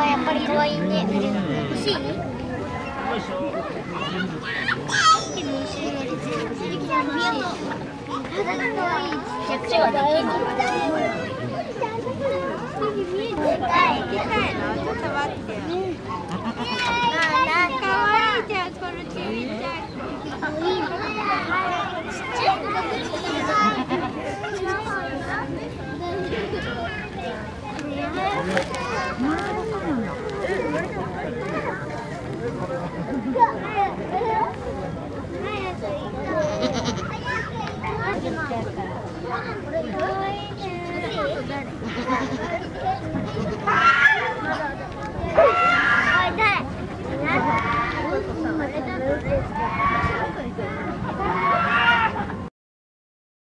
がやっぱり可愛いね。欲しい？けど欲しい。肌が可愛い。着地はできる。でかいの？ちょっと待ってよ。可愛いじゃん、このちびちゃん。いいね。